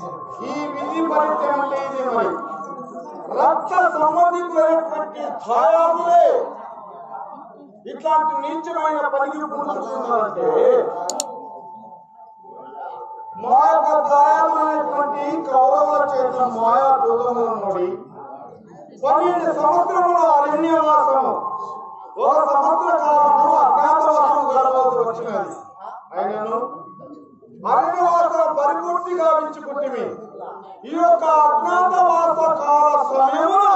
ఈ విధి పరిచయం అంటే ఇది మరి రక్త సంబంధికులైనటువంటి ఛాయాదులే ఇట్లాంటి నీచమైన పనికి పుంజుకున్నారంటే మా యొక్క దాయమైనటువంటి కౌరవుల చేత మాయా దూతములను నోడి 12 సంవత్సరముల అరణ్యవాసము 1 సంవత్సర కాలము అజ్ఞాతవాసము గడవలసి వచ్చినది. అయినను అరణ్యవాస పరిపూర్తి గావించుకుంటుమి. ఈ యొక్క అజ్ఞాతవాస కాల సమయమున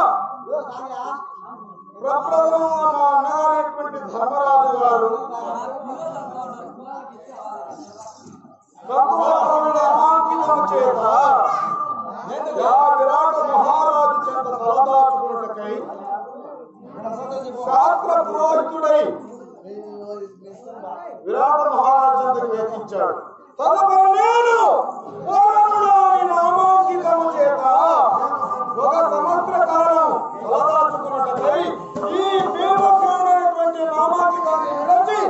ప్రప్రథమంగా మా అన్నగారైనటువంటి ధర్మరాజు గారు అమాంకితము చేత విరాట మహారాజు చేత తలదాచుకున్నటకై శాస్త్ర పురోహితుడై విరాట మహారాజు చెంతకు వేధించాడు. తదుపరి నేను నామాంకితము చేత 1 సంవత్సర కాలం తలదాచుకున్నటకై ఈ భీమకృష్ణుడైనటువంటి నామాంకితాన్ని విడచి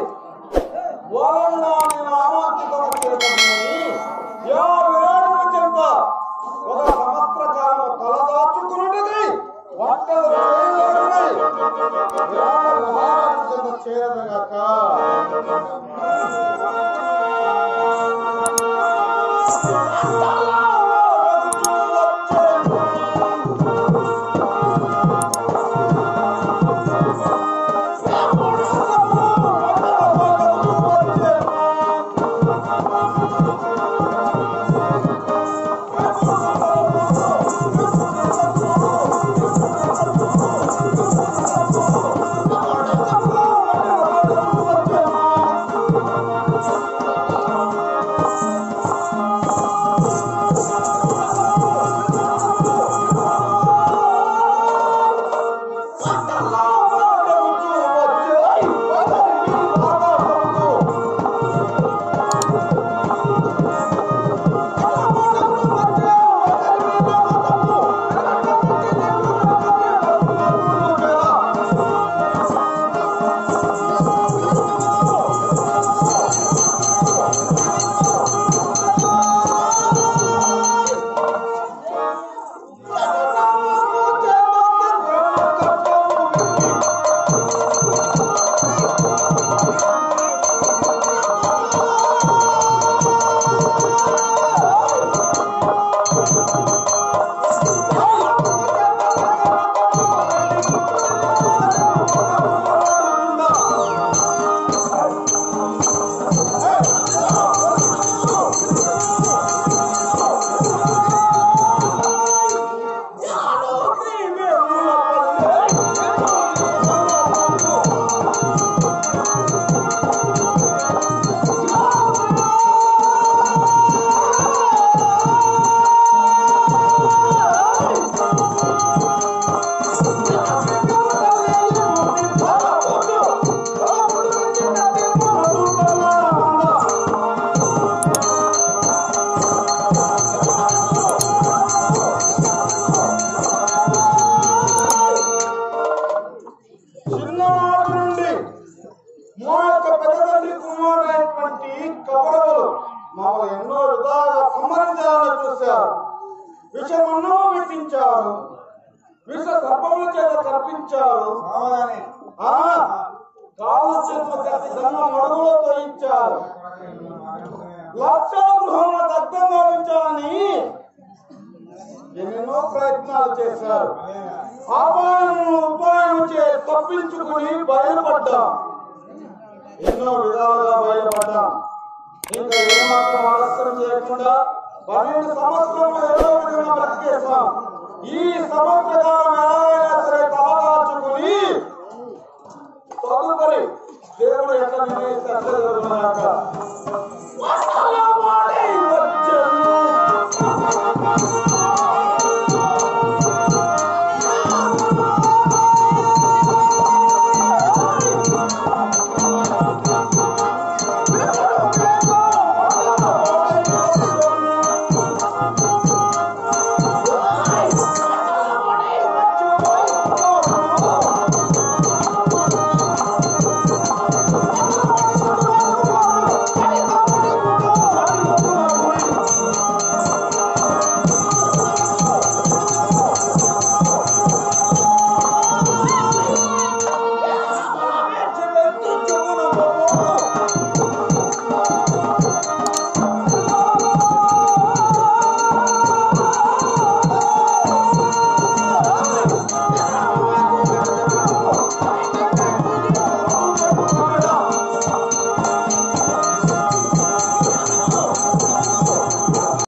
నామాంకితము చేత విరాటుని చెంత 1 సంవత్సర కాలం తలదాచుకున్నటకై వంటలు చేయలేకై విరాట మహారాజు చెంత చేరదగాక. విషమన్నో విట్టించారు, విష సర్పముల చేత కర్పించారు, కాళ్ళ చేతుల కత్తి గన్న మడుగులో తోయించారు, లక్షాగృహంలో దగ్ధంగా ఉంచాలని ఎన్నెన్నో ప్రయత్నాలు చేశారు. ఉపాయం తప్పించుకుని బయలుపడ్డాం, ఎన్నో విధాలుగా బయలుపడ్డాం. ఇంకా ఏమాత్రం ఆలస్యం చేయకుండా 12 సంవత్సరంలో ఏదో విధంగా బ్రతికేస్తాం. ఈ సంవత్సర కాలం ఎలాగైనా సరే తలదాచుకుని తదుపరి దేవుడు ఎట్లా నిర్ణయిస్తే అట్లా జరుగుతున్నాక